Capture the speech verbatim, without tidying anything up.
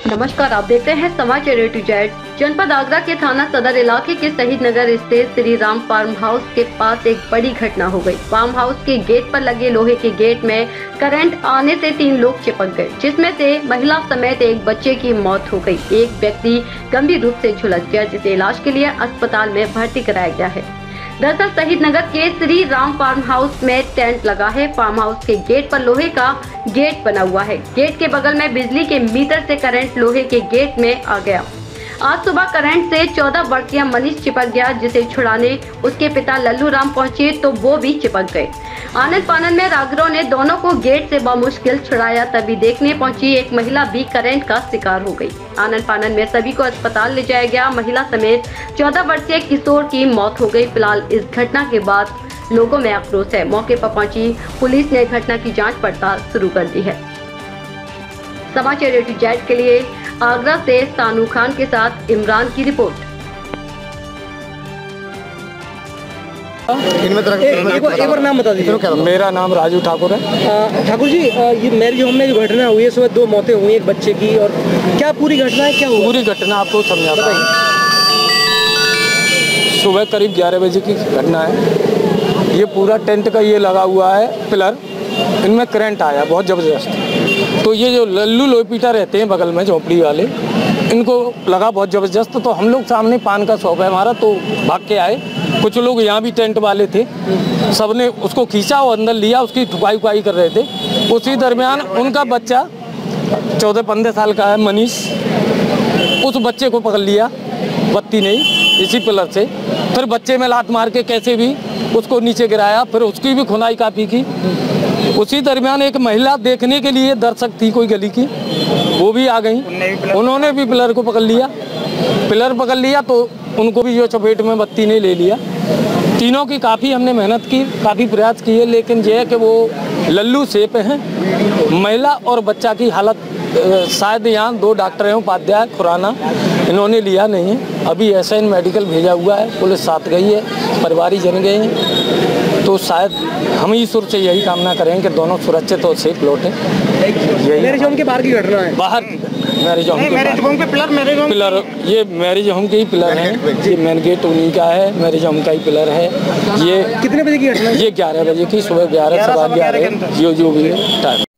नमस्कार, आप देख रहे हैं समाचार ए टू जेड। जनपद आगरा के थाना सदर इलाके के शहीद नगर स्थित श्री राम फार्म हाउस के पास एक बड़ी घटना हो गई। फार्म हाउस के गेट पर लगे लोहे के गेट में करंट आने से तीन लोग चिपक गए, जिसमें से महिला समेत एक बच्चे की मौत हो गई। एक व्यक्ति गंभीर रूप से झुलस गया, जिसे इलाज के लिए अस्पताल में भर्ती कराया गया है। दरअसल शहीद नगर के श्री राम फार्म हाउस में टेंट लगा है। फार्म हाउस के गेट पर लोहे का गेट बना हुआ है। गेट के बगल में बिजली के मीटर से करंट लोहे के गेट में आ गया। आज सुबह करंट से चौदह वर्षीय मनीष चिपक गया, जिसे छुड़ाने उसके पिता लल्लू राम पहुंचे तो वो भी चिपक गए। आनंद फानन में रागरों ने दोनों को गेट से बमुश्किल छुड़ाया, तभी देखने पहुंची एक महिला भी करंट का शिकार हो गई। आनंद फानन में सभी को अस्पताल ले जाया गया। महिला समेत चौदह वर्षीय किशोर की मौत हो गई। फिलहाल इस घटना के बाद लोगों में आक्रोश है। मौके पर पहुंची पुलिस ने घटना की जांच पड़ताल शुरू कर दी है। समाचार ए टू जेड के लिए आगरा से सानू खान के साथ इमरान की रिपोर्ट। इनमें तरह एक, एक, एक बार नाम बता दीजिए। मेरा नाम राजू ठाकुर है। ठाकुर जी, ये मैरिज होम में जो घटना हुई है, सुबह दो मौतें हुई एक बच्चे की, और क्या पूरी घटना है, क्या हुआ? पूरी घटना आपको समझाता हूँ। सुबह करीब ग्यारह बजे की घटना है। ये पूरा टेंट का ये लगा हुआ है पिलर, इनमें करंट आया बहुत ज़बरदस्त। तो ये जो लल्लू लोईपीटा रहते हैं बगल में झोपड़ी वाले, इनको लगा बहुत ज़बरदस्त। तो हम लोग सामने पान का शॉप है हमारा, तो भाग के आए। कुछ लोग यहाँ भी टेंट वाले थे, सबने उसको खींचा और अंदर लिया, उसकी ठुकाई उकाई कर रहे थे। उसी दरमियान उनका बच्चा चौदह पंद्रह साल का है मनीष, उस बच्चे को पकड़ लिया बत्ती नहीं इसी पिलर से। फिर बच्चे में लात मार के कैसे भी उसको नीचे गिराया, फिर उसकी भी खुनाई काफ़ी की। उसी दरमियान एक महिला देखने के लिए दर्शक थी कोई गली की, वो भी आ गई। उन्होंने भी पिलर को पकड़ लिया। पिलर पकड़ लिया तो उनको भी जो चपेट में बत्ती ने ले लिया। तीनों की काफ़ी हमने मेहनत की, काफ़ी प्रयास किए, लेकिन यह है कि वो लल्लू सेप हैं। महिला और बच्चा की हालत शायद यहाँ दो डॉक्टर हैं, उपाध्याय खुराना, इन्होंने लिया नहीं है। अभी एस एन मेडिकल भेजा हुआ है, पुलिस साथ गई है, परिवारी जन गए हैं। तो शायद हम ईश्वर से यही कामना करें कि दोनों सुरक्षित और सेफ लौटें। मैरिज होम के बाहर की घटना है। बाहर की मैरिज होम मैरिज होम पे पिलर मैरिज होम पिलर ये मैरिज होम के ही पिलर हैं। ये मेन गेट उन्हीं का है, मैरिज होम का ही पिलर है। ये कितने बजे की घटना है? ये ग्यारह बजे की, सुबह ग्यारह सवा ग्यारह जो जो भी है टाइम।